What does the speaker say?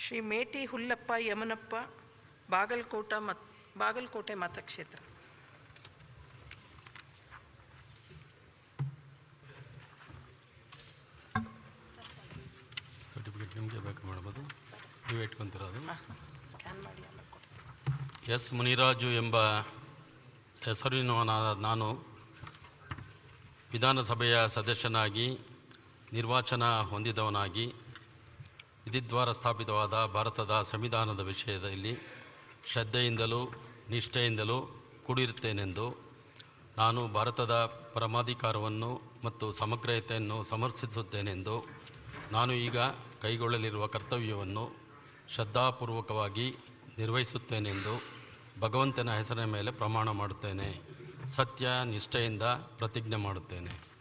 ಶ್ರೀ ಮೇಟಿ ಹುಲ್ಲಪ್ಪ ಯಮನಪ್ಪ, ಬಾಗಲಕೋಟೆ ಮತಕ್ಷೇತ್ರ. ಸರ್ಟಿಫಿಕೇಟ್ ನಿಮಗೆ ಬೇಕು ಮಾಡ್ಬೋದು, ನೀವು ಇಟ್ಕೊತೀರೋದು. ಸ್ಕ್ಯಾನ್ ಮಾಡಿ ಎಸ್ ಮುನಿರಾಜು ಎಂಬ ಹೆಸರಿನವನಾದ ನಾನು ವಿಧಾನಸಭೆಯ ಸದಸ್ಯನಾಗಿ ನಿರ್ವಾಚನ ಹೊಂದಿದವನಾಗಿ ವಿಧಿದ್ವಾರ ಸ್ಥಾಪಿತವಾದ ಭಾರತದ ಸಂವಿಧಾನದ ವಿಷಯದಲ್ಲಿ ಶ್ರದ್ಧೆಯಿಂದಲೂ ನಿಷ್ಠೆಯಿಂದಲೂ ಕೂಡಿರುತ್ತೇನೆಂದು ನಾನು ಭಾರತದ ಪರಮಾಧಿಕಾರವನ್ನು ಮತ್ತು ಸಮಗ್ರತೆಯನ್ನು ಸಮರ್ಥಿಸುತ್ತೇನೆಂದು ನಾನು ಈಗ ಕೈಗೊಳ್ಳಲಿರುವ ಕರ್ತವ್ಯವನ್ನು ಶ್ರದ್ಧಾಪೂರ್ವಕವಾಗಿ ನಿರ್ವಹಿಸುತ್ತೇನೆಂದು ಭಗವಂತನ ಹೆಸರಿನ ಮೇಲೆ ಪ್ರಮಾಣ ಮಾಡುತ್ತೇನೆ. ಸತ್ಯ ನಿಷ್ಠೆಯಿಂದ ಪ್ರತಿಜ್ಞೆ ಮಾಡುತ್ತೇನೆ.